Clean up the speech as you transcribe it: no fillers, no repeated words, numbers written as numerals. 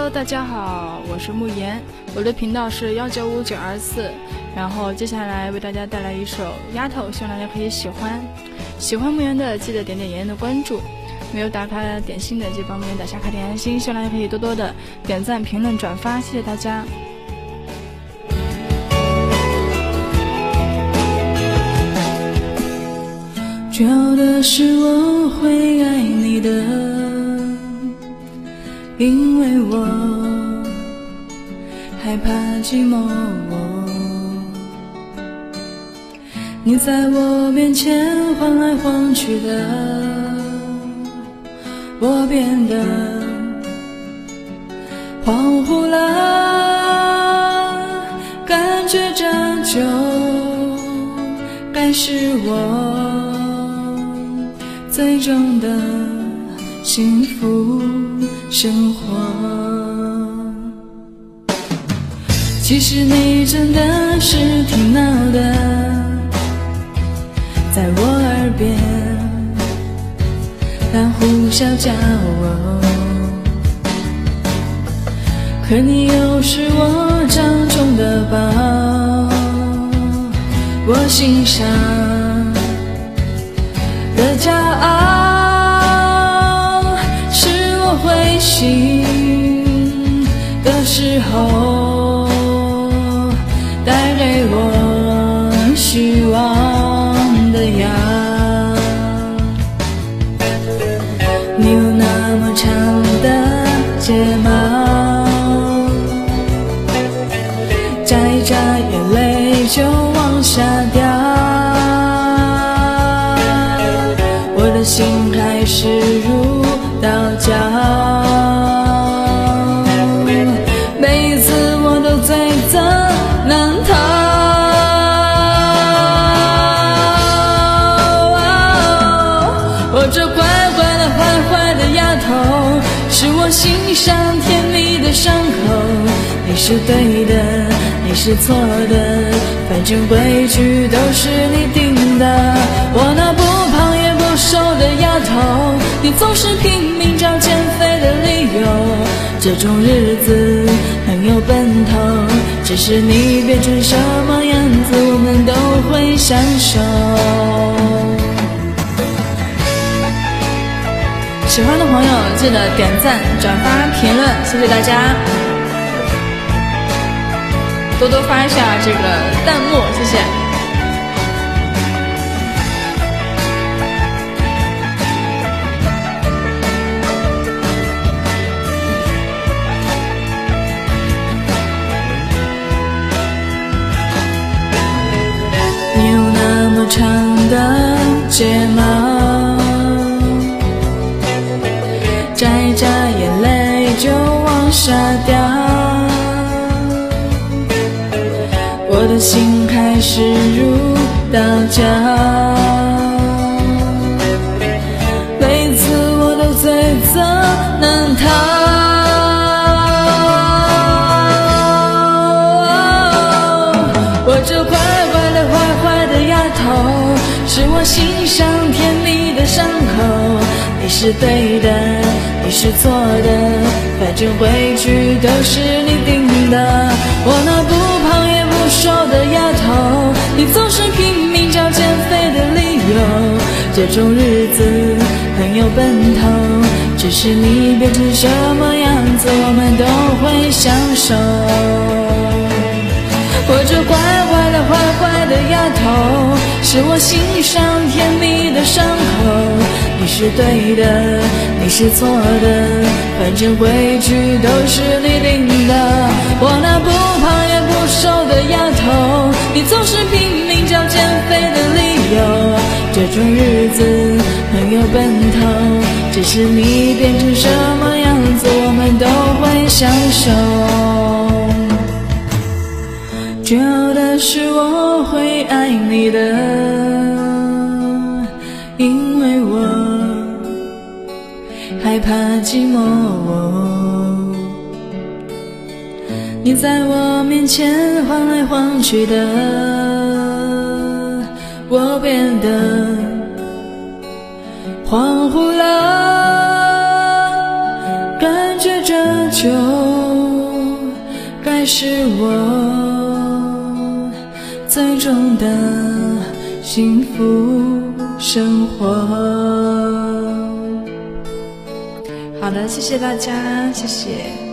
Hello， 大家好，我是慕言，我的频道是195924，然后接下来为大家带来一首《丫头》，希望大家可以喜欢。喜欢慕言的记得点点妍妍的关注，没有打卡点心的记得帮慕言打下卡点爱心，希望大家可以多多的点赞、评论、转发，谢谢大家。 主要的是我会爱你的，因为我害怕寂寞，你在我面前晃来晃去的，我变得恍惚了，感觉这就该是我最终的幸福生活。其实你真的是挺闹的，在我耳边大呼小叫可你又是我掌中的宝，我心上的骄傲，是我灰心的时候带给我希望的阳。你有那么长的睫毛，眨一眨眼泪就往下掉，我的心开始如刀绞，每一次我都罪责难逃。我这乖乖的坏坏的丫头，是我心上甜蜜的伤口。你是对的，你是错的，反正规矩都是你定的。我那不胖也不瘦的丫头，你总是拼命找减肥的理由，这种日子很有奔头，只是你变成什么样子我们都会享受。 喜欢的朋友记得点赞、转发、评论，谢谢大家，多多发一下这个弹幕，谢谢。 你有那么长的睫毛，眨一眨眼泪就往下掉，我的心开始如刀绞，每次我都罪责难逃。我这乖乖的坏坏的丫头，是我心上甜蜜的伤口。你是对的，你是错的，反正规矩都是你定的。我那不胖也不瘦的丫头，你总是拼命找减肥的理由，这种日子很有奔头，只是你变成什么样子我们都会享受。我这乖乖的坏坏的丫头，是我心上甜蜜的伤口。你是对的，你是错的，反正规矩都是你定的。我那不胖也不瘦的丫头，你总是拼命找减肥的理由，这种日子很有奔头，只是你变成什么样子我们都会享受。主要的是我会爱你的，因为我害怕寂寞，你在我面前晃来晃去的，我变得恍惚了，感觉这就是我最终的幸福生活。 好的，谢谢大家，谢谢。